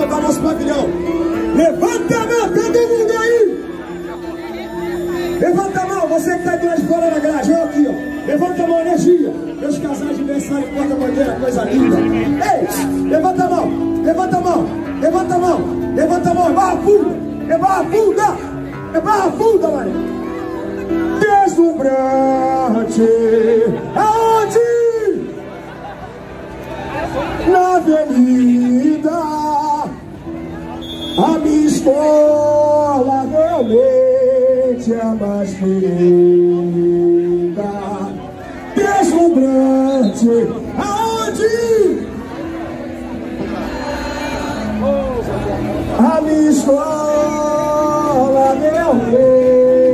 soltar nosso pavilhão. Levanta a mão, todo mundo aí. Levanta a mão, você que está de lá de fora da grade, olha aqui, ó. Levanta a mão, energia. Meus casais de aniversário, porta-bandeira, coisa linda. Ei, levanta a mão, levanta a mão, levanta a mão, levanta a mão, é barra funda, é barra funda, é barra funda, mano. Deslumbrante, aonde? Na avenida, a minha escola realmente é a mais querida. Deslumbrante, aonde? A minha escola realmente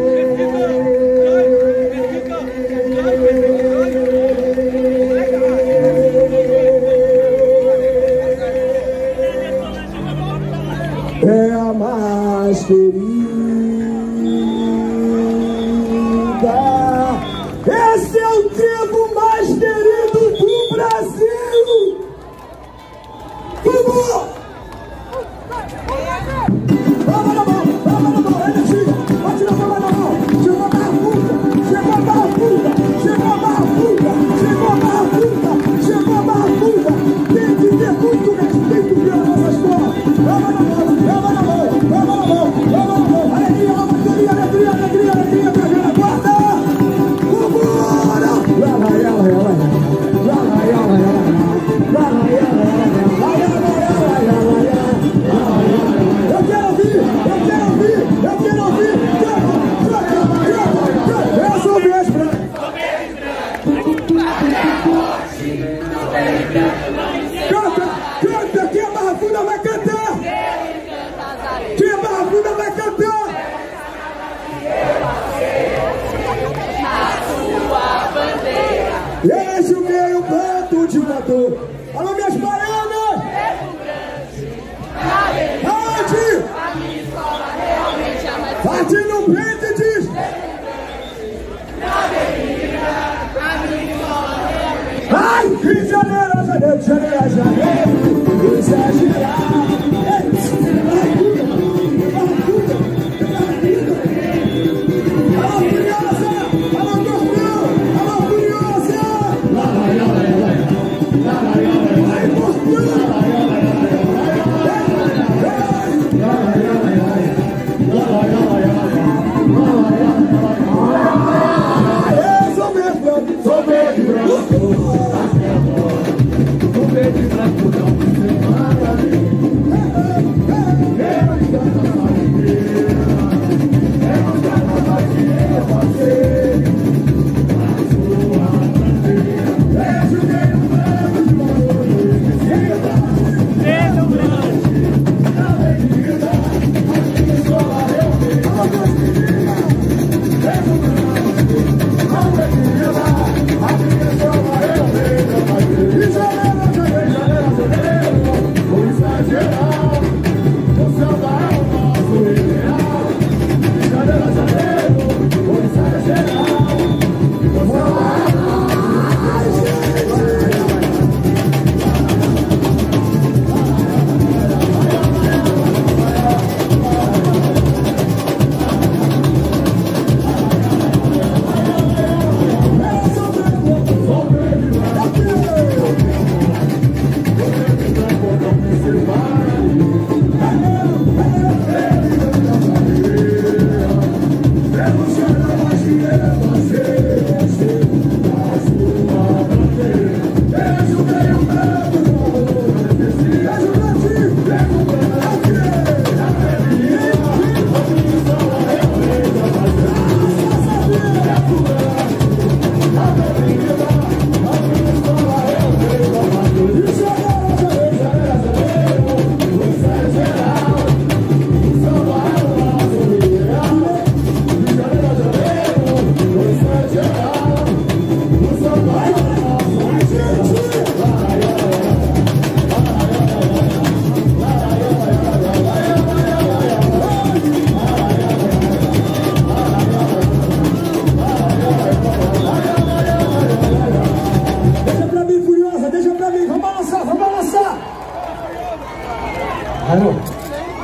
é a mais querida. Esse é o trevo mais querido do Brasil. Vamos! Palma na mão, energia. Pode tirar a palma na mão. Chegou a barra funda, chegou a barra funda, chegou a barra funda, chegou a barra funda, chegou a barra funda. Tem que ter muito respeito pela nossa escola. Palma na mão, palma na mão, palma na mão, palma na mão. Alegria, alegria, alegria, alegria, alegria, alegria. Guarda! Vambora! Lá, lá, lá, lá, lá. Lá, lá, lá, lá, lá. Lá, lá, lá, lá, lá. Eu quero ouvir! Eu sou o beijo branco! Canta! Quem é Barra Funda vai cantar! Quem é Barra Funda vai cantar! A sua bandeira! Esse o meio canto de motor! Alô, minhas baianas! Aonde? A minha escola realmente é a mais... Bate no peito e diz... Na avenida, a minha escola realmente... Ai, Rio de Janeiro, janeiro, janeiro, janeiro, exagerar. Alô, curiosa! Alô, gordão! Alô, curiosa! Vai, gordão! Sou verde branco, o verde branco favor.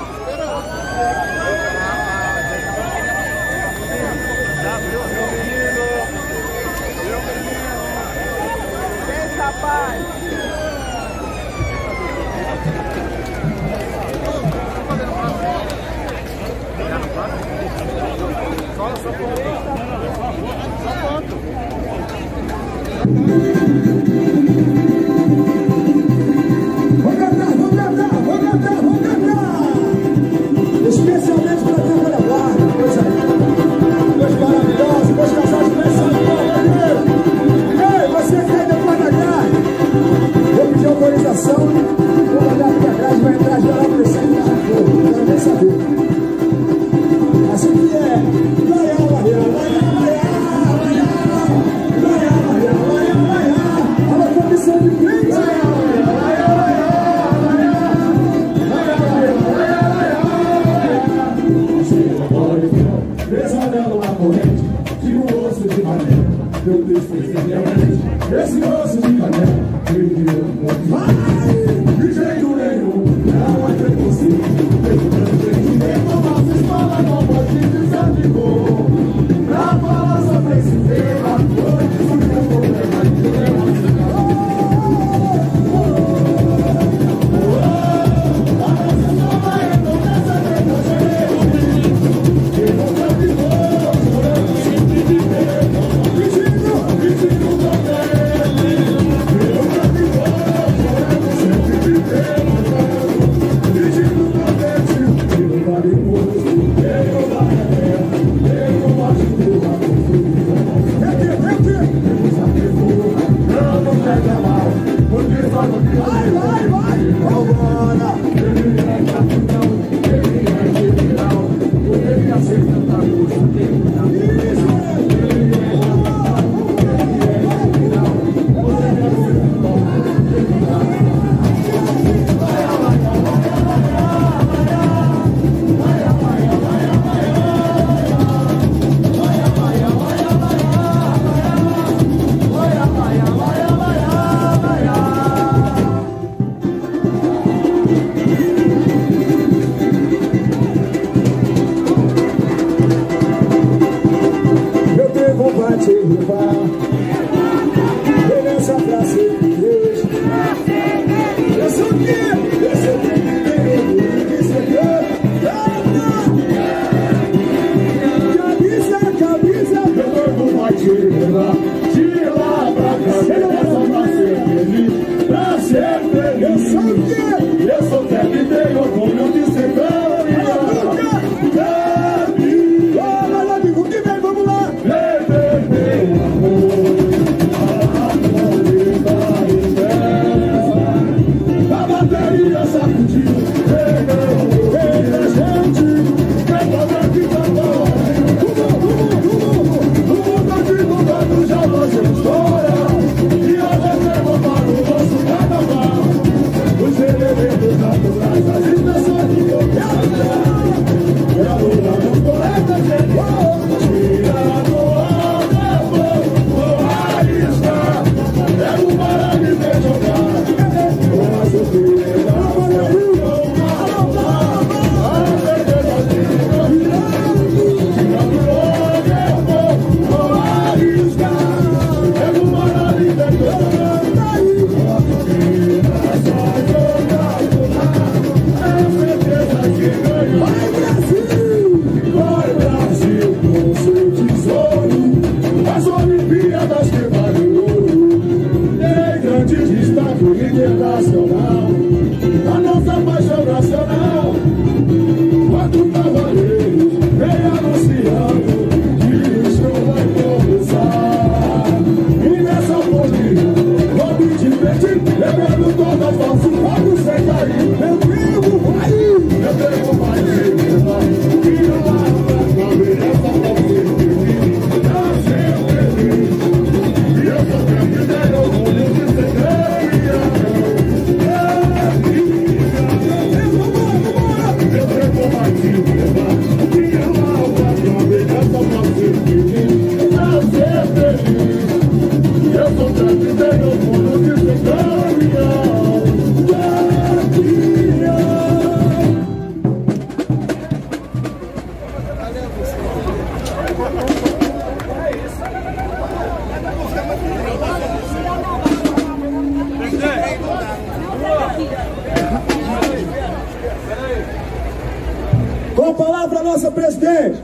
Vou cantar. Especialmente para quem vai levar. Coisa aí. Meus maravilhosos, meus casais começando para ei, você que ainda vai ganhar. Vou pedir autorização. Vou olhar aqui atrás, vai entrar geral para esse carro. Não quero nem saber. Assim que é. Esse osso de canela, ele virou vai, de jeito nenhum, não é preconceito, Com a palavra, a nossa presidente.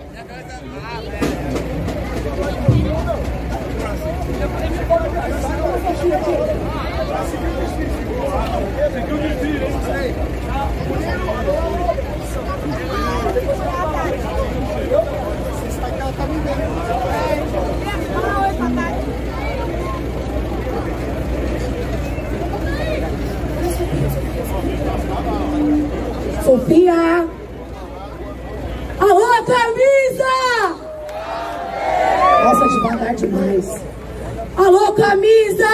Sofia! Alô, camisa! Nossa, devagar demais. Alô, camisa!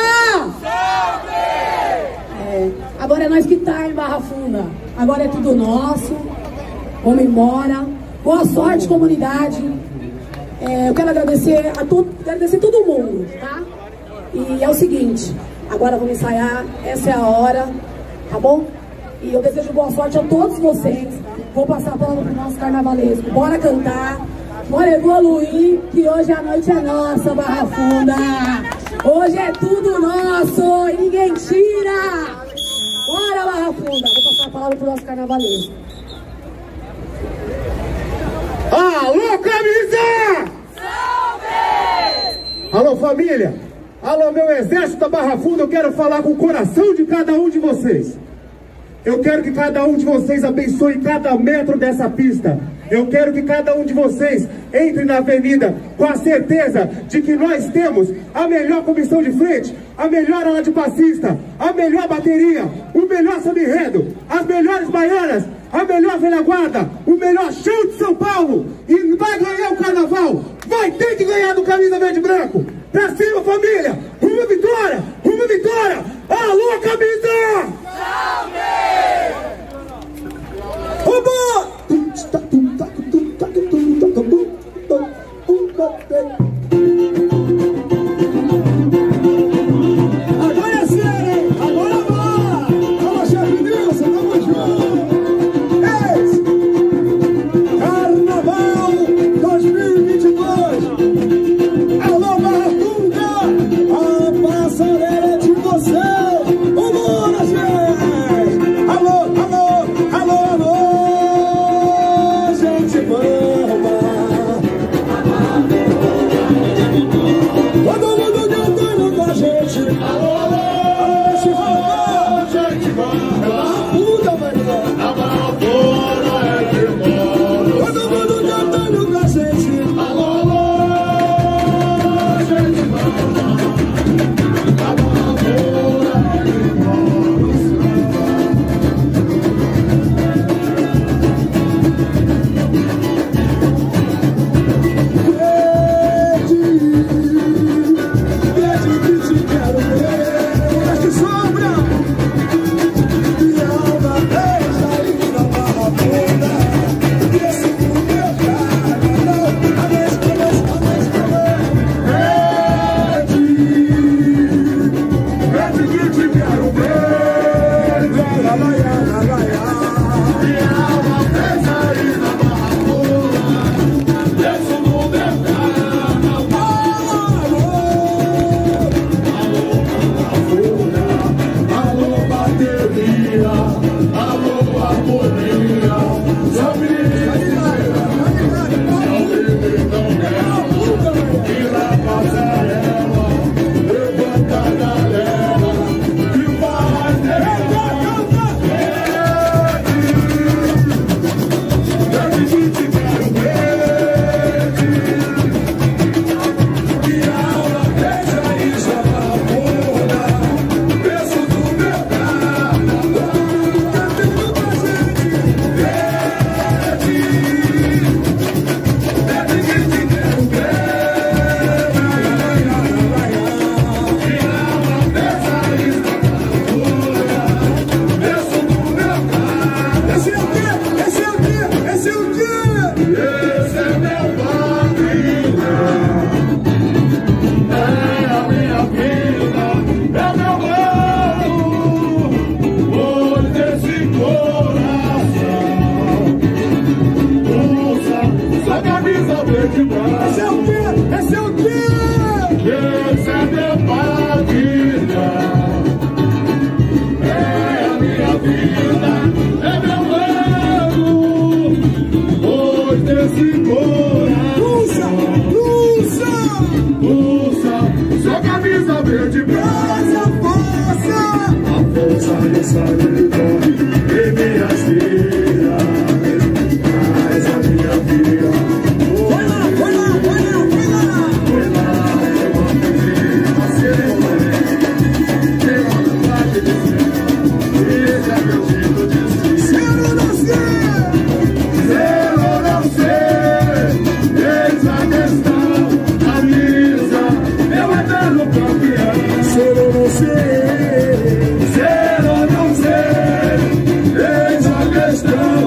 Agora é nós que tá em Barra Funda. Agora é tudo nosso. Vamos embora. Boa sorte, comunidade. Eu quero agradecer a todo mundo, tá? E é o seguinte, agora vamos ensaiar, essa é a hora, tá bom? E eu desejo boa sorte a todos vocês. Vou passar a bola pro nosso carnavalesco. Bora cantar, bora evoluir, que hoje a noite é nossa, Barra Funda. Hoje é tudo nosso e ninguém tira. Bora, Barra Funda. Vou passar a palavra pro nosso carnavalesco. Alô, camisa! Salve! Alô, família! Alô, meu exército da Barra Funda, eu quero falar com o coração de cada um de vocês. Eu quero que cada um de vocês abençoe cada metro dessa pista. Eu quero que cada um de vocês entre na avenida com a certeza de que nós temos a melhor comissão de frente, a melhor ala de passista, a melhor bateria, o melhor samba-enredo, as melhores baianas, a melhor velha guarda, o melhor show de São Paulo. E vai ganhar o carnaval, vai ter que ganhar do camisa verde e branco. Pra cima, família, uma vitória, uma vitória. Alô, camisa! Agora é sério, agora vai! Fala, chefe Nilson, tamo junto! Carnaval 2022! Alô, Barra Funda! A passarela é de vocês! Vambora, gente! Alô, alô, alô, alô, gente!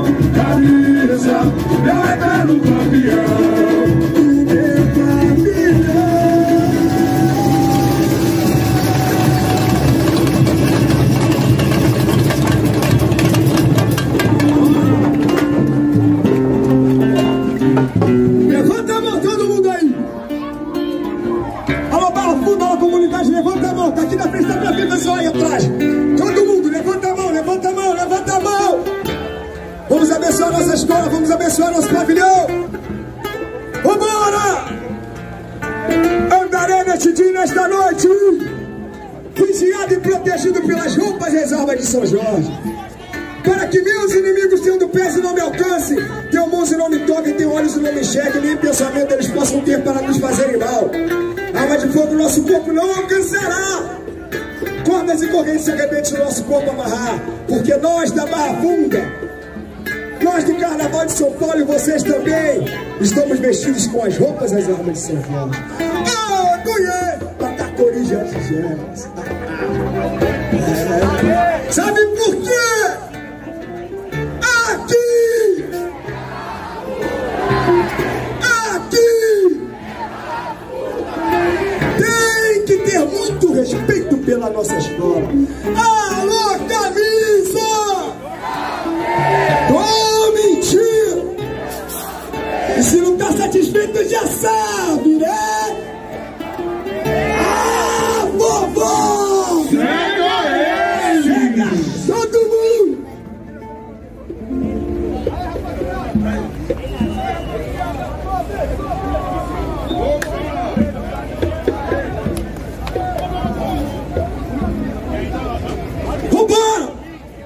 camisa, meu eterno campeão. Levanta a mão, todo mundo aí. Alô, Barra Funda, alô, comunidade, levanta a mão. Tá aqui na frente da minha vida, pessoal, aí atrás. Todo mundo, levanta a mão, levanta a mão, levanta a mão. Vamos abençoar nossa escola, vamos abençoar nosso pavilhão. Vambora! Andarei neste dia e nesta noite, vigiado e protegido pelas roupas das armas de São Jorge, para que meus inimigos, tendo pés e não me alcancem, tenham mãos e não me toquem, tenham olhos e não me enxerguem, nem pensamento eles possam ter para nos fazerem mal. Arma de fogo nosso corpo não alcançará, cordas e correntes se arrebentam no nosso corpo amarrar, porque nós da Barra Funda, nós do Carnaval de São Paulo e vocês também, estamos vestidos com as roupas das armas de São Jorge. Ah, Cunhê, Patacorija de Gênesis. Sabe por quê? Tem que ter muito respeito pela nossa escola. Alô, camisa! Tô mentindo! E se não tá satisfeito, já sabe, né? Ah, vovó! Chega! Todo mundo! Vambora!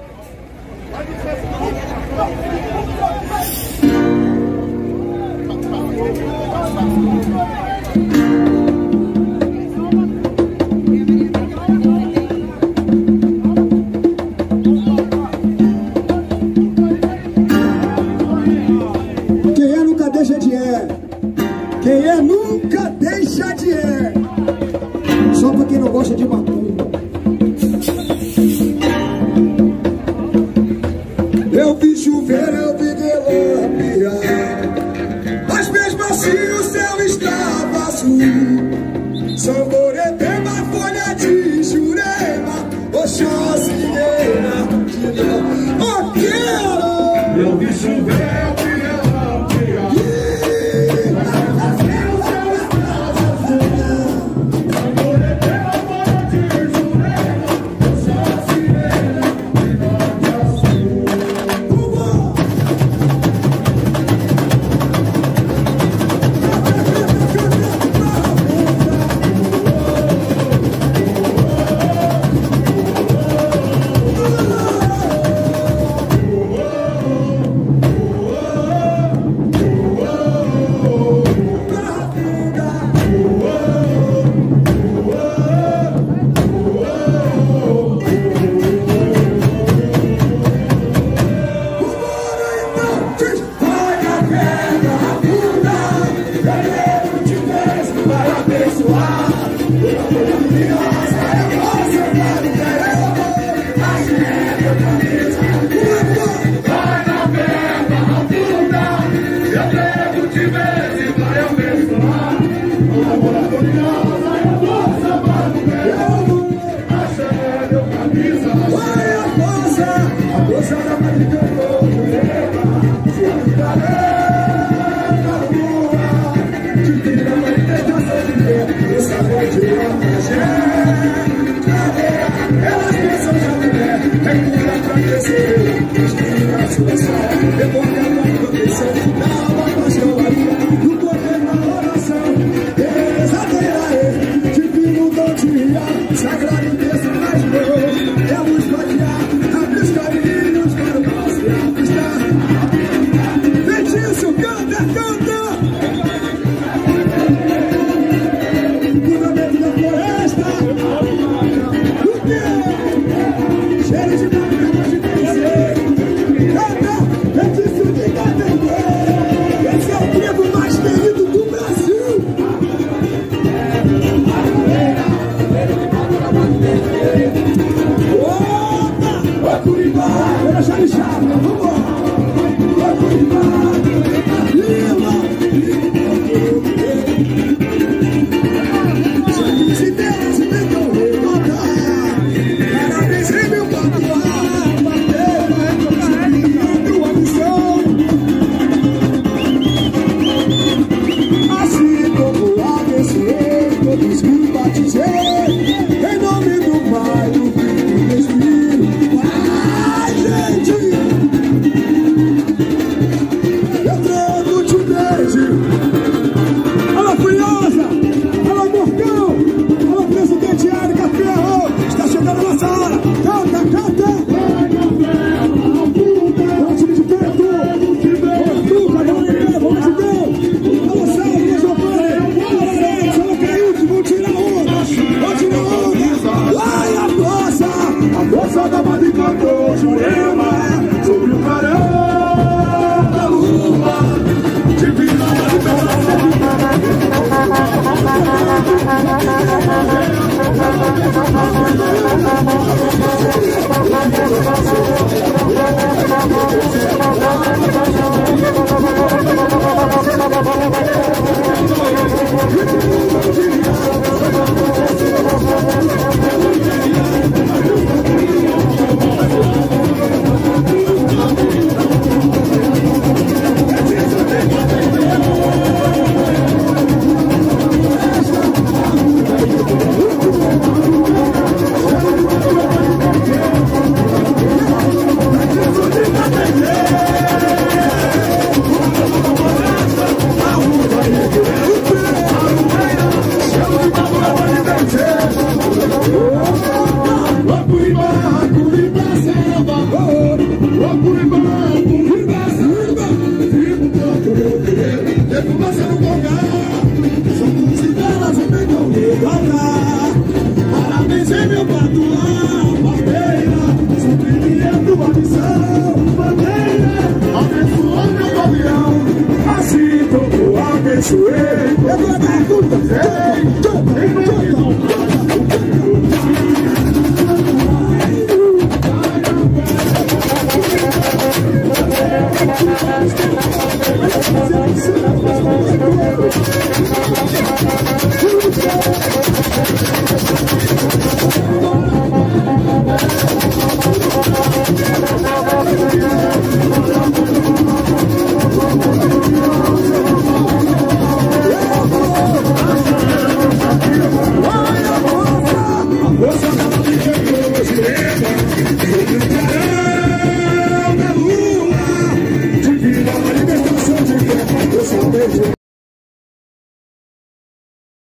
Quem é nunca deixa de Quem é nunca deixa de Só pra quem não gosta de macumba. Eu vi chover, eu vi relampear, mas mesmo assim o céu estava azul. Samboretema, folha de Jurema, Oxóssinheira de não. Oh, quero! Eu vi chover, eu vi relampear, mas mesmo o céu estava azul. Samboretema, folha de Jurema, Oxóssinheira de não. Cheiro de Parabéns, meu patrão, bandeira, surpreendendo a missão, bandeira, abençoando meu gavião, assim como abençoei. Eu vou dar tudo, ei,